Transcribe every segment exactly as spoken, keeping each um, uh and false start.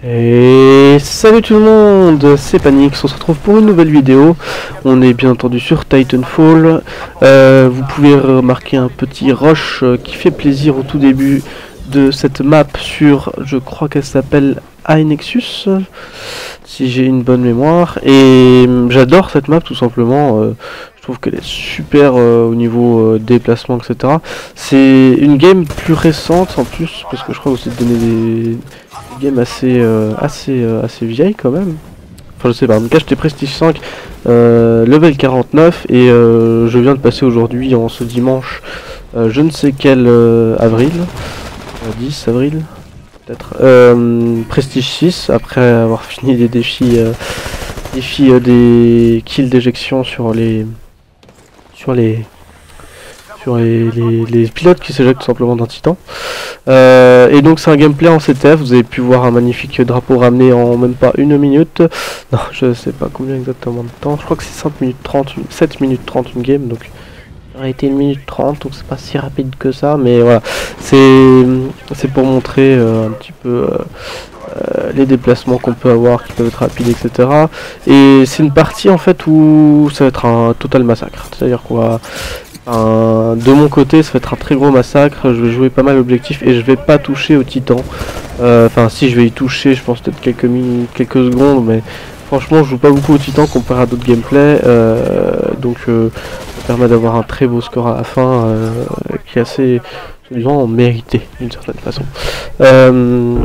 Et salut tout le monde, c'est Panix, on se retrouve pour une nouvelle vidéo. On est bien entendu sur Titanfall. Euh, vous pouvez remarquer un petit rush qui fait plaisir au tout début de cette map sur, je crois qu'elle s'appelle Nexus, si j'ai une bonne mémoire. Et j'adore cette map tout simplement. Euh, je trouve qu'elle est super euh, au niveau euh, déplacement, et cetera. C'est une game plus récente en plus, parce que je crois que vous avez donné des... game assez euh, assez euh, assez vieille quand même. Enfin je sais pas, en tout cas j'étais Prestige cinq, euh, level quarante-neuf et euh, je viens de passer aujourd'hui en ce dimanche euh, je ne sais quel euh, avril, euh, dix avril peut-être, euh, Prestige six après avoir fini des défis euh, défis euh, des kills d'éjection sur les sur les sur les, les, les pilotes qui s'éjectent tout simplement d'un titan. Euh, et donc c'est un gameplay en C T F, vous avez pu voir un magnifique drapeau ramené en même pas une minute. Non, je sais pas combien exactement de temps, je crois que c'est cinq minutes trente, sept minutes trente une game, donc ça aurait été une minute trente, donc c'est pas si rapide que ça, mais voilà, c'est c'est pour montrer euh, un petit peu euh, euh, les déplacements qu'on peut avoir qui peuvent être rapides, et cetera. Et c'est une partie en fait où ça va être un total massacre, c'est-à-dire qu'on va Un, de mon côté ça va être un très gros massacre, je vais jouer pas mal d'objectifs et je vais pas toucher au titan. Enfin euh, si je vais y toucher je pense peut-être quelques minutes, quelques secondes, mais franchement je joue pas beaucoup au titan comparé à d'autres gameplays, euh, donc euh, ça permet d'avoir un très beau score à la fin euh, qui est assez disons, mérité d'une certaine façon. Euh,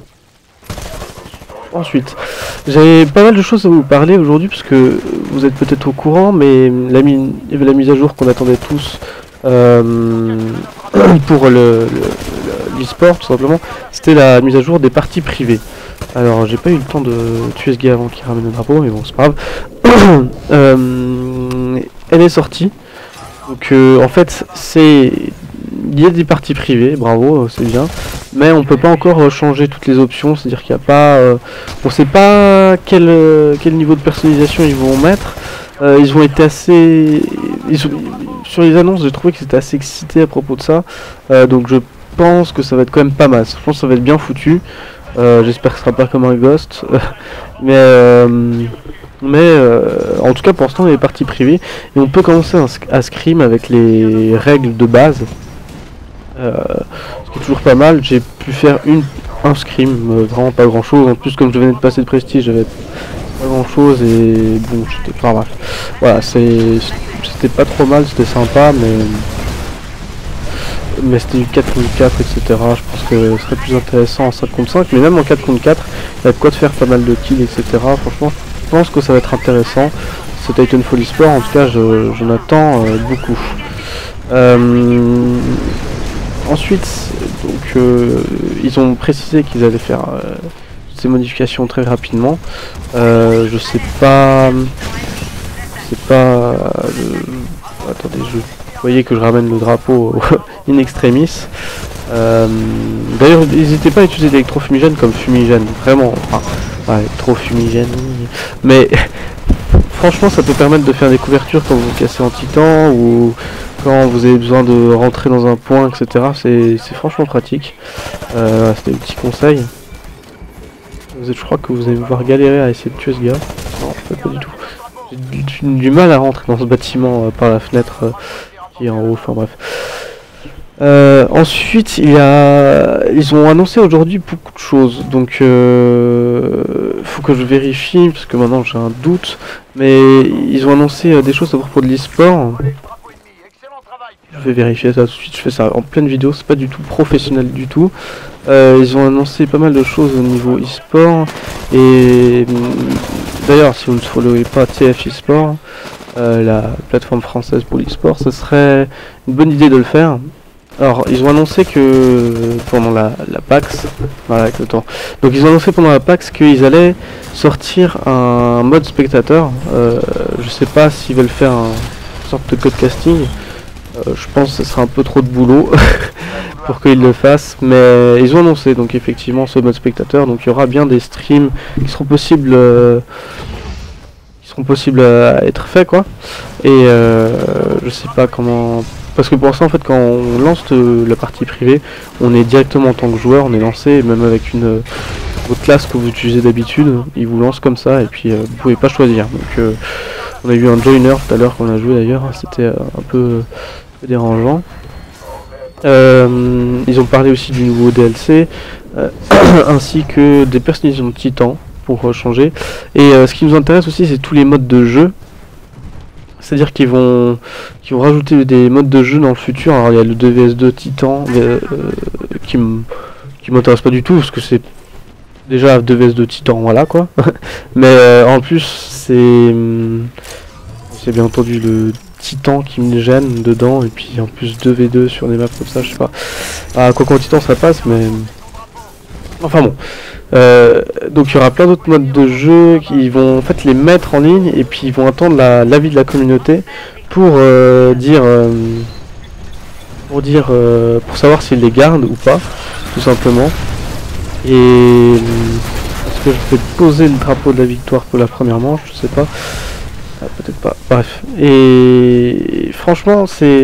Ensuite, j'ai pas mal de choses à vous parler aujourd'hui parce que vous êtes peut-être au courant, mais la, mi la mise à jour qu'on attendait tous euh, pour le l'e-sport tout simplement, c'était la mise à jour des parties privées. Alors j'ai pas eu le temps de tuer ce gars avant qu'il ramène le drapeau, mais bon c'est pas grave. euh, elle est sortie, donc euh, en fait c'est... il y a des parties privées, bravo, c'est bien, mais on peut pas encore euh, changer toutes les options, c'est-à-dire qu'il n'y a pas, euh, on sait pas quel, euh, quel niveau de personnalisation ils vont mettre. Euh, ils ont été assez, ils ont... sur les annonces j'ai trouvé qu'ils étaient assez excités à propos de ça, euh, donc je pense que ça va être quand même pas mal, je pense que ça va être bien foutu, euh, j'espère que ce sera pas comme un Ghost, mais... Euh... Mais euh, en tout cas pour l'instant il y a des parties privées et on peut commencer à, à scrim avec les règles de base, euh, ce qui est toujours pas mal. J'ai pu faire une, un scrim, euh, vraiment pas grand chose, en plus comme je venais de passer de prestige j'avais pas grand chose et bon j'étais pas bref. Voilà, c'était pas trop mal, c'était sympa, mais mais c'était du quatre contre quatre, et cetera. Je pense que ce serait plus intéressant en cinq contre cinq, mais même en quatre contre quatre il y a de quoi de faire pas mal de kills, et cetera. Franchement je pense que ça va être intéressant. Ce Titanfall e-sport, en tout cas, j'en attends euh, beaucoup. Euh, ensuite, donc, euh, ils ont précisé qu'ils allaient faire euh, ces modifications très rapidement. Euh, je sais pas, c'est pas. Euh, attendez, je vous voyez que je ramène le drapeau in extremis. Euh, D'ailleurs, n'hésitez pas à utiliser l'électrofumigène comme fumigène, vraiment. Enfin, ouais, trop fumigène, mais franchement ça peut permettre de faire des couvertures quand vous cassez en titan ou quand vous avez besoin de rentrer dans un point, et cetera. C'est franchement pratique. Euh, C'était un petit conseil. Vous êtes, je crois que vous allez devoir galérer à essayer de tuer ce gars. Non, en fait, pas du tout. J'ai du mal à rentrer dans ce bâtiment euh, par la fenêtre euh, qui est en haut. Enfin bref. Euh, ensuite, il y a, ils ont annoncé aujourd'hui beaucoup de choses, donc euh, faut que je vérifie parce que maintenant j'ai un doute, mais ils ont annoncé euh, des choses à propos de l'e-sport. Je vais vérifier ça tout de suite, je fais ça en pleine vidéo, c'est pas du tout professionnel du tout. Euh, ils ont annoncé pas mal de choses au niveau e-sport, et d'ailleurs si vous ne followez pas T F eSport, euh, la plateforme française pour l'e-sport, ce serait une bonne idée de le faire. Alors, ils ont annoncé que pendant la, la PAX, voilà, avec le temps. Donc, ils ont annoncé pendant la PAX qu'ils allaient sortir un mode spectateur. Euh, je sais pas s'ils veulent faire un, une sorte de code casting. Euh, je pense que ce sera un peu trop de boulot pour qu'ils le fassent, mais ils ont annoncé donc effectivement ce mode spectateur. Donc, il y aura bien des streams qui seront possibles, euh, qui seront possibles à être faits, quoi. Et euh, je sais pas comment. Parce que pour l'instant en fait quand on lance de, la partie privée, on est directement en tant que joueur, on est lancé même avec une, votre classe que vous utilisez d'habitude, il vous lance comme ça et puis euh, vous pouvez pas choisir. Donc euh, on a vu un joiner tout à l'heure qu'on a joué d'ailleurs, c'était euh, un peu, un peu dérangeant. Euh, ils ont parlé aussi du nouveau D L C, euh, ainsi que des personnalisations de titans pour euh, changer. Et euh, ce qui nous intéresse aussi, c'est tous les modes de jeu. C'est-à-dire qu'ils vont, qu'ils vont rajouter des modes de jeu dans le futur. Alors il y a le deux v s deux Titan euh, qui m'intéresse pas du tout parce que c'est déjà deux v s deux Titan, voilà quoi. Mais euh, en plus c'est c'est bien entendu le Titan qui me gêne dedans et puis en plus deux v deux sur des maps comme ça, je sais pas. Ah, quoi qu'en Titan ça passe, mais enfin bon. Euh, donc il y aura plein d'autres modes de jeu qui vont en fait les mettre en ligne et puis ils vont attendre l'avis la, de la communauté pour euh, dire euh, pour dire euh, pour savoir s'ils les gardent ou pas, tout simplement. Et est-ce que je vais poser le drapeau de la victoire pour la première manche, je sais pas, ah, peut-être pas, bref. Et franchement c'est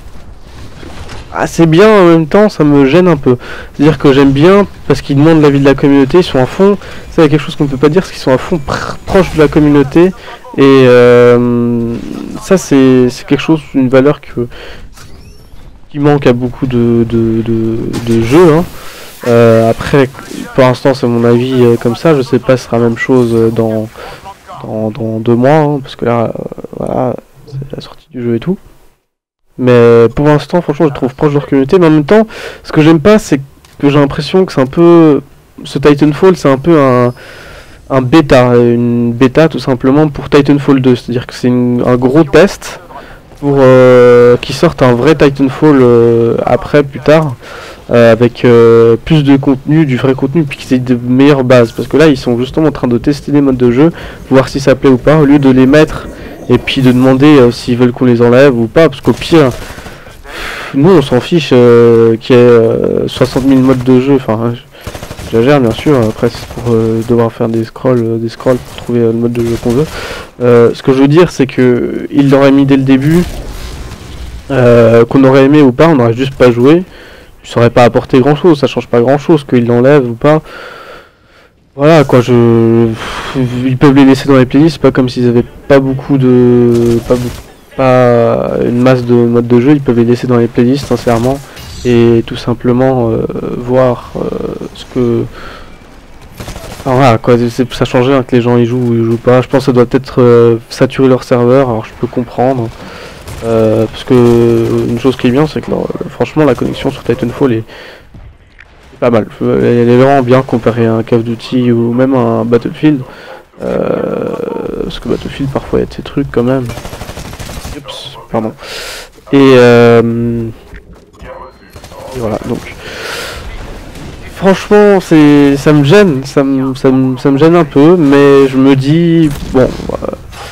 assez bien, en même temps ça me gêne un peu. C'est à dire que j'aime bien parce qu'ils demandent l'avis de la communauté, ils sont à fond, c'est quelque chose qu'on ne peut pas dire, parce qu'ils sont à fond proches de la communauté. Et euh, ça c'est quelque chose, une valeur que qui manque à beaucoup de, de, de, de jeux hein. Euh, après pour l'instant c'est mon avis euh, comme ça, je sais pas si ce sera la même chose dans, dans, dans deux mois hein, parce que là euh, voilà, c'est la sortie du jeu et tout. Mais pour l'instant, franchement, je le trouve proche de leur communauté. Mais en même temps, ce que j'aime pas, c'est que j'ai l'impression que c'est un peu... Ce Titanfall, c'est un peu un, un bêta. Une bêta, tout simplement, pour Titanfall deux. C'est-à-dire que c'est un gros test pour euh, qu'ils sortent un vrai Titanfall euh, après, plus tard. Euh, avec euh, plus de contenu, du vrai contenu, puis qu'ils aient de meilleures bases. Parce que là, ils sont justement en train de tester les modes de jeu, voir si ça plaît ou pas, au lieu de les mettre... Et puis de demander euh, s'ils veulent qu'on les enlève ou pas, parce qu'au pire, nous on s'en fiche euh, qu'il y ait euh, soixante mille modes de jeu, enfin j'exagère bien sûr, après c'est pour euh, devoir faire des scrolls, euh, des scrolls pour trouver euh, le mode de jeu qu'on veut. Euh, ce que je veux dire c'est que ils l'auraient mis dès le début, euh, qu'on aurait aimé ou pas, on n'aurait juste pas joué, ça aurait pas apporté grand chose, ça change pas grand chose qu'ils l'enlèvent ou pas. Voilà quoi, je ils peuvent les laisser dans les playlists, c'est pas comme s'ils avaient pas beaucoup de pas beaucoup, pas une masse de modes de jeu, ils peuvent les laisser dans les playlists sincèrement et tout simplement euh, voir euh, ce que enfin, voilà quoi, ça change rien que les gens y jouent ou ils jouent pas. Je pense que ça doit peut-être euh, saturer leur serveur, alors je peux comprendre euh, parce que une chose qui est bien c'est que leur, franchement la connexion sur Titanfall est pas mal, elle est vraiment bien comparée à un Call of Duty ou même à un Battlefield, euh, parce que Battlefield parfois il y a de ces trucs quand même. Oups, pardon. Et, euh, et voilà donc. Franchement c'est, ça me gêne, ça me, ça me, ça me gêne un peu, mais je me dis bon, euh,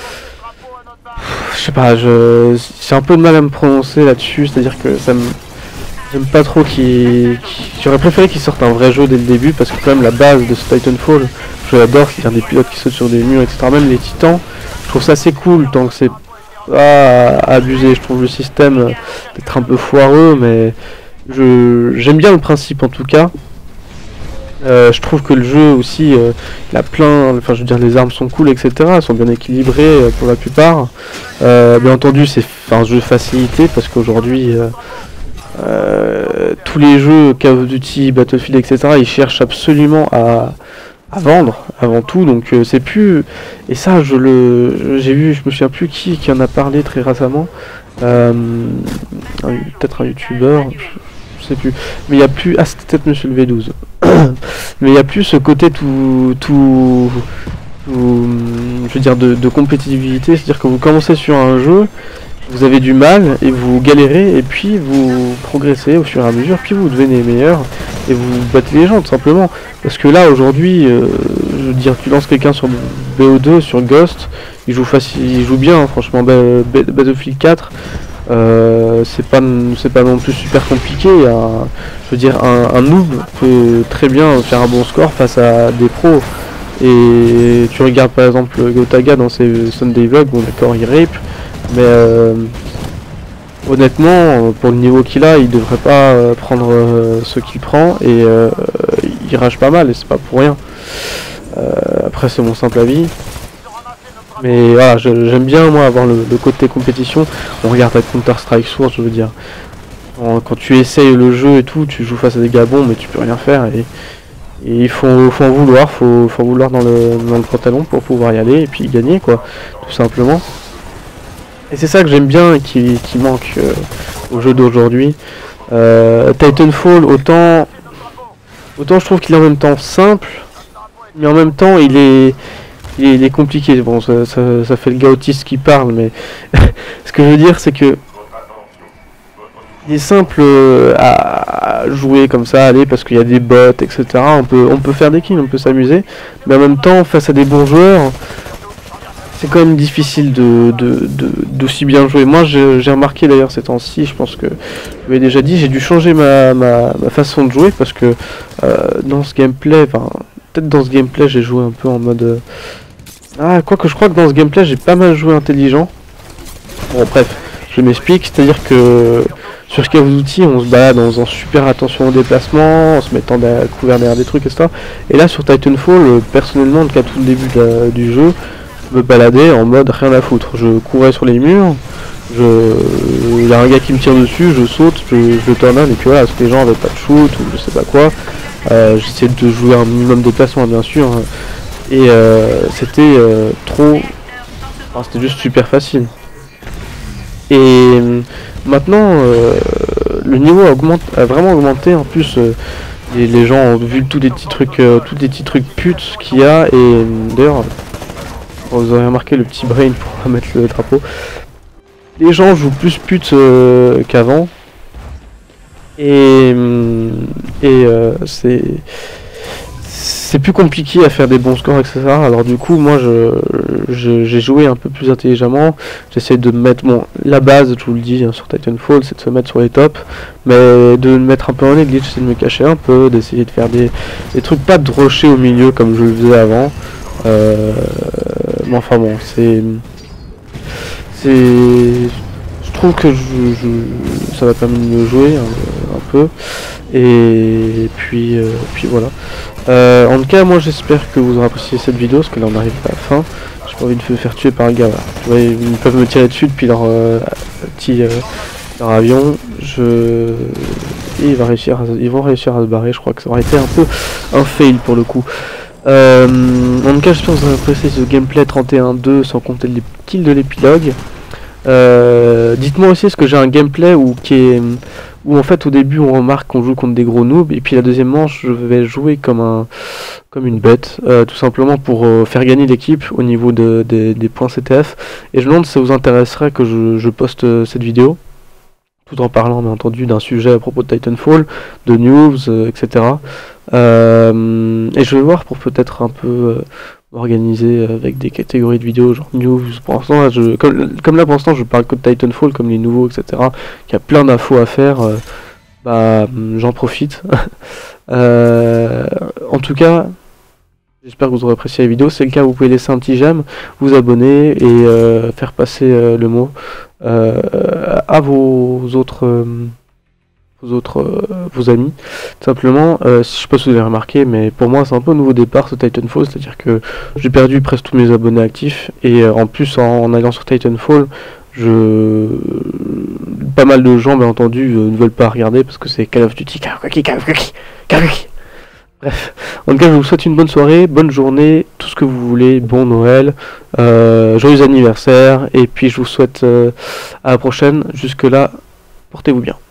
je sais pas, je, j'ai un peu de mal à me prononcer là-dessus, c'est-à-dire que ça me j'aime pas trop qu'il... Qu J'aurais préféré qu'ils sortent un vrai jeu dès le début, parce que quand même la base de ce Titanfall, je l'adore, c'est-à-dire des pilotes qui sautent sur des murs, et cetera. Même les titans, je trouve ça assez cool, tant que c'est pas abusé. Je trouve le système d'être un peu foireux, mais je j'aime bien le principe en tout cas. Euh, je trouve que le jeu aussi, euh, il a plein, enfin je veux dire les armes sont cool, et cetera. Elles sont bien équilibrées euh, pour la plupart. Euh, bien entendu c'est un jeu facilité, parce qu'aujourd'hui... Euh, Euh, tous les jeux Call of Duty, Battlefield, et cetera. Ils cherchent absolument à, à vendre avant tout, donc euh, c'est plus. Et ça, je le, j'ai vu, je me souviens plus qui qui en a parlé très récemment. Euh, peut-être un youtubeur, je, je sais plus. Mais il y a plus. Ah, c'était peut-être Monsieur le V douze. Mais il n'y a plus ce côté tout, tout, tout je veux dire de, de compétitivité, c'est-à-dire que vous commencez sur un jeu. Vous avez du mal et vous galérez et puis vous progressez au fur et à mesure, puis vous devenez meilleur et vous battez les gens tout simplement. Parce que là aujourd'hui, euh, je veux dire, tu lances quelqu'un sur B O deux, sur Ghost, il joue facile, il joue bien, hein, franchement. Battlefield quatre, euh, c'est pas c'est pas non plus super compliqué. Un, je veux dire, un, un noob peut très bien faire un bon score face à des pros. Et tu regardes par exemple Gotaga dans ses Sunday Vlogs, bon d'accord il rape. Mais euh, honnêtement, pour le niveau qu'il a, il devrait pas euh, prendre euh, ce qu'il prend et euh, il rage pas mal et c'est pas pour rien. après c'est mon simple avis. Mais voilà, j'aime bien moi avoir le, le côté compétition. On regarde à Counter-Strike Source, je veux dire. Quand, quand tu essayes le jeu et tout, tu joues face à des gabons, mais tu peux rien faire. Et, et il faut, faut en vouloir, faut, faut en vouloir dans le, dans le pantalon pour pouvoir y aller et puis gagner, quoi, tout simplement. Et c'est ça que j'aime bien et qui, qui manque euh, au jeu d'aujourd'hui. Euh, Titanfall, autant, autant je trouve qu'il est en même temps simple, mais en même temps il est... Il est, il est compliqué. Bon, ça, ça, ça fait le gars autiste qui parle, mais ce que je veux dire, c'est que il est simple à jouer comme ça, aller, parce qu'il y a des bots, et cetera. On peut, on peut faire des kills, on peut s'amuser, mais en même temps, face à des bons joueurs, c'est quand même difficile de, de, de, d'aussi bien jouer. Moi, j'ai remarqué d'ailleurs ces temps-ci, je pense que je l'avais déjà dit, j'ai dû changer ma, ma, ma façon de jouer, parce que euh, dans ce gameplay, enfin, peut-être dans ce gameplay, j'ai joué un peu en mode... Euh, Ah, quoique je crois que dans ce gameplay j'ai pas mal joué intelligent. Bon bref, je m'explique, c'est-à-dire que sur Call of Duty on se balade en faisant super attention au déplacement, en se mettant à couvert derrière des trucs et cetera. Et là sur Titanfall, euh, personnellement, en tout cas tout le début de la, du jeu, je me baladais en mode rien à foutre. Je courais sur les murs, je... il y a un gars qui me tire dessus, je saute, je, je le tornade et puis voilà, parce que les gens avaient pas de shoot ou je sais pas quoi. Euh, J'essayais de jouer un minimum de déplacement bien sûr. Hein. Et euh, c'était euh, trop... Enfin, c'était juste super facile. Et euh, maintenant, euh, le niveau augmente, a vraiment augmenté. En plus, euh, les, les gens ont vu tous les petits trucs, euh, tous les petits trucs putes qu'il y a. Et euh, d'ailleurs, vous aurez remarqué le petit brain pour mettre le drapeau. Les gens jouent plus putes euh, qu'avant. Et, et euh, c'est... C'est plus compliqué à faire des bons scores, et cetera. Alors du coup, moi, je j'ai joué un peu plus intelligemment. J'essaie de mettre, bon, la base, je vous le dis, hein, sur Titanfall, c'est de se mettre sur les tops, mais de me mettre un peu en néglige, j'essaie de me cacher un peu, d'essayer de faire des, des trucs, pas de rusher au milieu comme je le faisais avant. Euh, mais enfin bon, c'est... C'est... Je trouve que je, je, ça va permettre de me jouer un, un peu. Et puis, euh, puis voilà. Euh, en tout cas, moi j'espère que vous aurez apprécié cette vidéo, parce que là on arrive à la fin. J'ai pas envie de me faire tuer par un gars. Voilà. Tu vois, ils peuvent me tirer dessus depuis leur euh, petit euh, leur avion. Je... Et ils, va réussir à, ils vont réussir à se barrer. Je crois que ça aurait été un peu un fail pour le coup. Euh, en tout cas, j'espère que vous aurez apprécié ce gameplay trente et un deux sans compter les kills de l'épilogue. Euh, Dites-moi aussi, est-ce que j'ai un gameplay où, qui est, où en fait au début on remarque qu'on joue contre des gros noobs et puis la deuxième manche je vais jouer comme un comme une bête, euh, tout simplement pour euh, faire gagner l'équipe au niveau de, de, des points C T F. Et je me demande si ça vous intéresserait que je, je poste euh, cette vidéo, tout en parlant bien entendu d'un sujet à propos de Titanfall, de news, euh, et cetera. Euh, et je vais voir pour peut-être un peu euh, organisé avec des catégories de vidéos genre news. Pour l'instant, là, je, comme, comme là pour l'instant je parle que de Titanfall comme les nouveaux, et cetera. Il y a plein d'infos à faire, euh, bah j'en profite. euh, en tout cas, j'espère que vous aurez apprécié la vidéo. Si c'est le cas, vous pouvez laisser un petit j'aime, vous abonner et euh, faire passer euh, le mot euh, à vos autres euh, autres euh, vos amis, tout simplement. Euh, je sais pas si vous avez remarqué, mais pour moi c'est un peu un nouveau départ ce Titanfall, c'est à dire que j'ai perdu presque tous mes abonnés actifs et euh, en plus en, en allant sur Titanfall, je pas mal de gens bien entendu euh, ne veulent pas regarder parce que c'est Call of Duty. Bref, en tout cas je vous souhaite une bonne soirée, bonne journée, tout ce que vous voulez, bon Noël, euh, joyeux anniversaire et puis je vous souhaite euh, à la prochaine. Jusque là, portez-vous bien.